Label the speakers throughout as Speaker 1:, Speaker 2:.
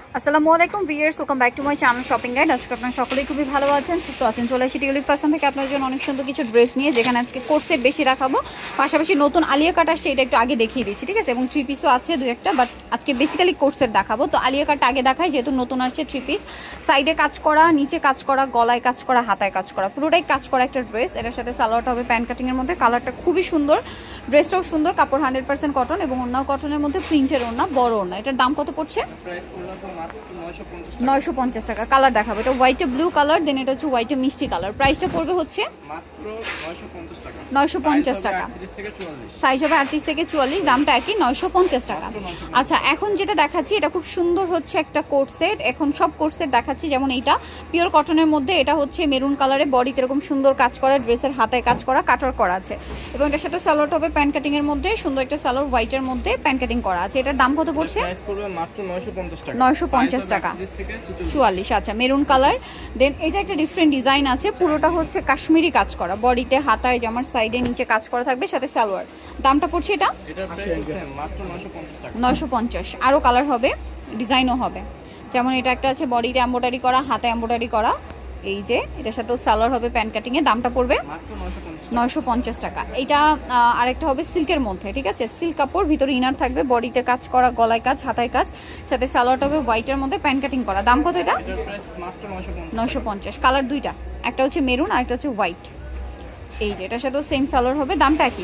Speaker 1: আসসালামু আলাইকুম viewers, welcome back to my channel shopping guide. আজকে আপনারা সকলেই খুবই ভালো আছেন, সুস্থ আছেন। চলে এসেছি টিউলিপ ফ্যাশন থেকে আপনাদের জন্য অনেক সুন্দর কিছু ড্রেস নিয়ে, যেখানে আজকে কোট সেট বেশি দেখাবো, পাশাপাশি নতুন আলিয়া কাট আসছে, এটা একটু আগে দেখিয়ে দিচ্ছি, ঠিক আছে। এবং থ্রি পিসও আছে দু একটা, বাট আজকে বেসিক্যালি কোট সেট দেখাবো। তো আলিয়া কাট আগে দেখাই, যেহেতু নতুন আসছে থ্রি পিস। সাইডে কাজ করা, নিচে কাজ করা, গলায় কাজ করা, হাতায় কাজ করা, পুরোটাই কাজ করা একটা ড্রেস। এটার সাথে সালোয়ারটা হবে প্যান্ট কাটিংয়ের মধ্যে। কালারটা খুবই সুন্দর, ড্রেসটাও সুন্দর, কাপড় 100% কটন এবং ওড়নাও কটনের মধ্যে, প্রিন্টের ওড়না, বড় ওড়না। এটার দাম কত পড়ছে? 950 টাকা। কালার দেখাবো, এটা হোয়াইটে ব্লু কালার, দেন এটা হচ্ছে হোয়াইটে মিষ্টি কালার। প্রাইসটা পড়বে হচ্ছে মাত্র 950 টাকা। সাইজ হবে 38 থেকে 44, দামটা একই, 950 টাকা। আচ্ছা, এখন যেটা দেখাচ্ছি এটা খুব সুন্দর হচ্ছে একটা কোট সেট। এখন সব কোট সেট দেখাচ্ছি, যেমন এইটা পিওর কটনের মধ্যে, এটা হচ্ছে মেরুন কালারে, বডিতে এরকম সুন্দর কাজ করা, ড্রেসের হাতায় কাজ করা, কাটার করা আছে। এবং এটার সাথে সালোয়ার হবে প্যান্ট কাটিং এর মধ্যে, সুন্দর একটা সালোয়ার হোয়াইটের মধ্যে প্যান্ট কাটিং করা আছে। এটার দাম কত পড়ছে?
Speaker 2: মাত্র
Speaker 1: 950 টাকা। 44। আচ্ছা, মেরুন কালার। দেন এটা একটা ডিফারেন্ট ডিজাইন আছে, পুরোটা হচ্ছে কাশ্মীরি কাজ করা, বডিতে, হাতায়, জামার সাইডে, নিচে কাজ করা থাকবে, সাথে সালোয়ার। দামটা পড়ছে এটা
Speaker 2: মাত্র 950 টাকা।
Speaker 1: 950। আরো কালার হবে, ডিজাইনও হবে, যেমন এটা একটা আছে বডিতে এমব্রয়ডারি করা, হাতে এমব্রয়ডারি করা, এই যে এটার সাথেও সালোয়ার হবে প্যান্ট কাটিং এ। দামটা পড়বে
Speaker 2: মাত্র
Speaker 1: 950 টাকা। এটা আরেকটা হবে সিল্কের মধ্যে, ঠিক আছে, সিল্ক কাপড়, ভিতরে ইনার থাকবে, বডিতে কাজ করা, গলায় কাজ, হাতায় কাজ, সাথে সালোয়ারটা হবে হোয়াইটের মধ্যে প্যান্ট কাটিং করা। দাম কত এটা? 950। কালার দুইটা, একটা হচ্ছে মেরুন আর একটা হচ্ছে হোয়াইট। এই যে এটার সাথেও সেম সালোয়ার হবে, দামটা কি?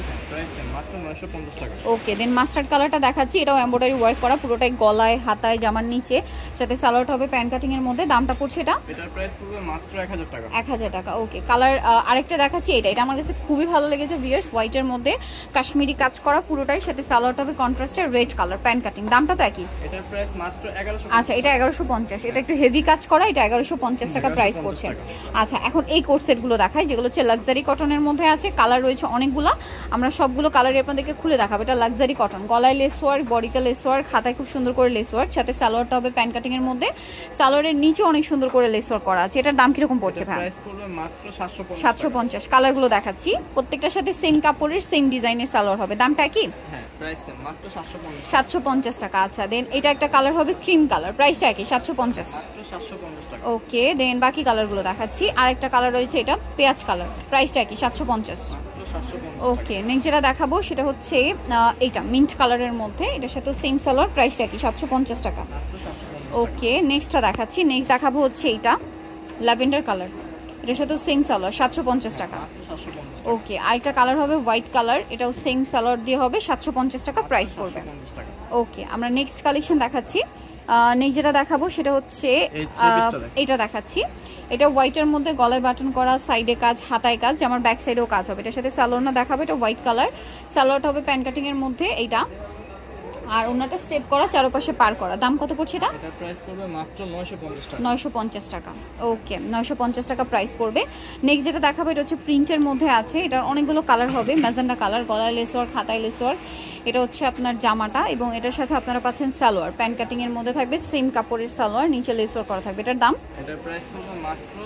Speaker 1: ওকে। দেন মাস্টার্ড কালারটা দেখাচ্ছি, এটাও এমব্রয়ডারি ওয়ার্ক করা, পুরোটাই গলায়, হাতায়, জামার নিচে, সাথে সালোয়ারটা হবে প্যান্ট কাটিং এর মধ্যে। দামটা পড়ছে এটা?
Speaker 2: এটার প্রাইস পড়বে মাত্র 1000 টাকা।
Speaker 1: 1000 টাকা। ওকে। কালার আরেকটা দেখাচ্ছি, এটা আমার কাছে খুবই ভালো লেগেছে ভিউয়ার্স, হোয়াইটের মধ্যে কাশ্মীরি কাজ করা পুরোটাই, সাথে সালোয়ারটা হবে কন্ট্রাস্টের রেড কালার, প্যান্ট কাটিং। দামটা তো একই।
Speaker 2: এটার প্রাইস মাত্র 1150।
Speaker 1: আচ্ছা, এটা 1150। এটা একটু হেভি কাজ করা, এটা 1150 টাকা প্রাইস পড়ছে। আচ্ছা, এখন এই কোট সেটগুলো দেখাই, যেগুলো হচ্ছে লাক্সারি কটনের মধ্যে আছে। কালার রয়েছে অনেকগুলা, আমরা সবগুলো কালার আপনাদেরকে খুলে দেখাবো। এটা লাক্সারি কটন, গলায় লেস ওয়ার্ক, বডিতে লেস ওয়ার্ক, হাতায় খুব সুন্দর করে লেস ওয়ার্ক, সাথে সালোয়ারটা হবে প্যান্ট কাটিং এর মধ্যে, সালোয়ারের নিচে অনেক সুন্দর করে লেস ওয়ার্ক করা আছে। এটার দাম কিরকম পড়ছে ভাই?
Speaker 2: প্রাইস পড়বে মাত্র
Speaker 1: 750। কালারগুলো দেখাচ্ছি, প্রত্যেকটার সাথে সেম কাপড়ের, সেম ডিজাইনের সালোয়ার হবে। দামটা কি?
Speaker 2: হ্যাঁ, প্রাইস মাত্র
Speaker 1: 750 টাকা। আচ্ছা, দেন এটা একটা কালার হবে ক্রিম কালার, প্রাইসটা কি? 750
Speaker 2: টাকা।
Speaker 1: ওকে। দেন বাকি কালারগুলো দেখাচ্ছি, আরেকটা কালার রয়েছে, এটা পেঁয়াজ কালার, প্রাইসটা কি? 750। ওকে। নেক্সট যেটা দেখাবো সেটা হচ্ছে এইটা মিন্ট কালারের মধ্যে, এটার সাথে সেম সালোয়ার, প্রাইসটা কি? 750 টাকা। ওকে। নেক্সটটা দেখাচ্ছি, নেক্সট দেখাবো হচ্ছে এইটা ল্যাভেন্ডার কালার, এটার সাথে সেম সালোয়ার, 750 টাকা। ওকে। আরেকটা কালার হবে হোয়াইট কালার, এটাও সেম সালোয়ার দিয়ে হবে, 750 টাকা প্রাইস পড়বে। ওকে, আমরা নেক্সট কালেকশন দেখাচ্ছি। নেক্সট যেটা দেখাবো সেটা হচ্ছে এটা দেখাচ্ছি, এটা হোয়াইটের মধ্যে, গলায় বাটন করা, সাইডে কাজ, হাতায় কাজ, আমার ব্যাক সাইডেও কাজ হবে। এটার সাথে সালোয়ারটা দেখাবো, এটা হোয়াইট কালার, সালোয়ারটা হবে প্যান্ট কাটিং এর মধ্যে এইটা, আর ওনাটা স্টেপ করা, চারপাশে পার করা। দাম কত পড়ছে এটা?
Speaker 2: এটার প্রাইস পড়বে মাত্র 950 টাকা।
Speaker 1: 950 টাকা। ওকে, 950 টাকা প্রাইস পড়বে। নেক্সট যেটা দেখাবো এটা হচ্ছে প্রিন্টের মধ্যে আছে, এটার অনেকগুলো কালার হবে, ম্যাজেন্ডা কালার, গলায় লেস ওয়ার্ক, হাতায় লেস ওয়ার্ক, এটা হচ্ছে আপনার জামাটা, এবং এটার সাথে আপনারা পাচ্ছেন সালোয়ার, প্যান্ট কাটিং এর মধ্যে থাকবে, সেম কাপড়ের সালোয়ার, নিচে লেস ওয়ার্ক করা থাকবে। এটার দাম?
Speaker 2: এটার প্রাইস পড়বে মাত্র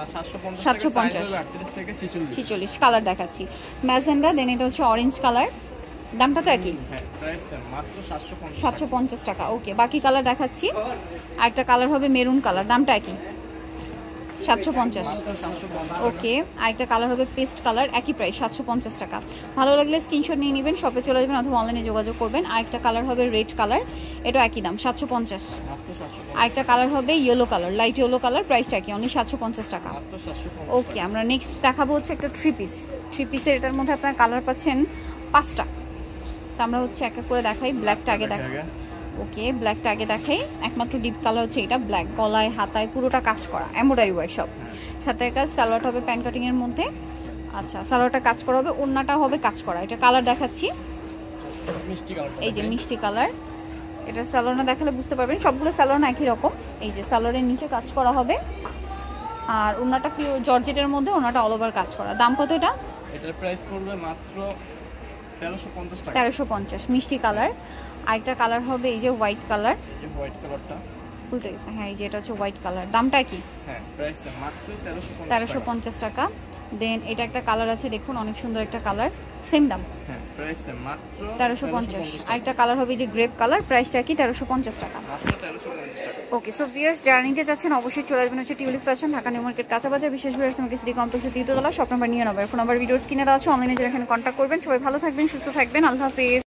Speaker 1: 750। 46 কালার দেখাচ্ছি, ম্যাজেন্ডা, দেন এটা হচ্ছে অরেঞ্জ কালার, দামটা তো একই, 750 টাকা। ওকে। বাকি কালার দেখাচ্ছি, আরেকটা কালার হবে মেরুন কালার, দামটা একই, 750। ওকে। আরেকটা কালার হবে পেস্ট কালার, একই প্রাইস, 750 টাকা। ভালো লাগলে স্ক্রিনশট নিয়ে নেবেন, শপে চলে যাবেন অথবা অনলাইনে যোগাযোগ করবেন। আরেকটা কালার হবে রেড কালার, এটা একই দাম, 750। আরেকটা কালার হবে yellow colour, light yellow colour, প্রাইসটা কি? অনলি 750 টাকা। ওকে। আমরা নেক্সট দেখাবো হচ্ছে একটা থ্রি পিসের, এটার মধ্যে আপনার কালার পাচ্ছেন 5টা। আমরা হচ্ছে এক এক করে দেখাই, ব্ল্যাকটা আগে দেখাই। ওকে, ব্ল্যাকটা আগে দেখাই। একমাত্র ডিপ কালার হচ্ছে এটা, ব্ল্যাক, গলায়, হাতায় পুরোটা কাজ করা, এমব্রয়ডারি ওয়ার্ক সব, সাথে কাজ, সালোয়ারটা হবে প্যান্ট কাটিং এর মধ্যে। আচ্ছা, সালোয়ারটা কাজ করা হবে, ওড়নাটা হবে কাজ করা। এটা কালার দেখাচ্ছি, এই যে মিষ্টি কালার, এটা সালোয়ারটা দেখালে বুঝতে পারবেন, সবগুলো সালোয়ার একই রকম। এই যে সালোয়ারের নিচে কাজ করা হবে, আর ওড়নাটা পিওর জর্জেটের মধ্যে, ওড়নাটা অল ওভার কাজ করা। দাম কত এটা?
Speaker 2: এটার প্রাইস পড়বে মাত্র 1350 টাকা।
Speaker 1: 1350। মিষ্টি কালার। আরেকটা কালার হবে এই যে হোয়াইট কালার,
Speaker 2: এই হোয়াইট কালারটা
Speaker 1: উল্টে গেছে, হ্যাঁ, এই যে এটা হচ্ছে হোয়াইট কালার। দামটা কি?
Speaker 2: হ্যাঁ, প্রাইস মাত্র
Speaker 1: 1350 টাকা। দেন এটা একটা কালার আছে, দেখুন অনেক সুন্দর একটা কালার, সেম দাম,
Speaker 2: হ্যাঁ, প্রাইস মাত্র
Speaker 1: 1350। আরেকটা কালার হবে যে গ্রেপ কালার, প্রাইসটা কি? 1350 টাকা।
Speaker 2: মাত্র 1350 টাকা।
Speaker 1: ওকে, সো ভিউয়ার্স যারা নিতে চাচ্ছেন অবশ্যই চলে আসবেন হচ্ছে Tulip Fashion, Dhaka New Market Kacha Bazar, বিশেষ ভিউয়ার্স আমাকে সিটি কমপ্লেক্সের 3 তলা, শপ নাম্বার নিয়ে নেবেন। ফোন নাম্বার ভিডিওস কিনে দেওয়া আছে, অনলাইনে যারা এখানে কন্ট্যাক্ট করবেন। সবাই ভালো থাকবেন, সুস্থ থাকবেন, আল্লাহ হাফেজ।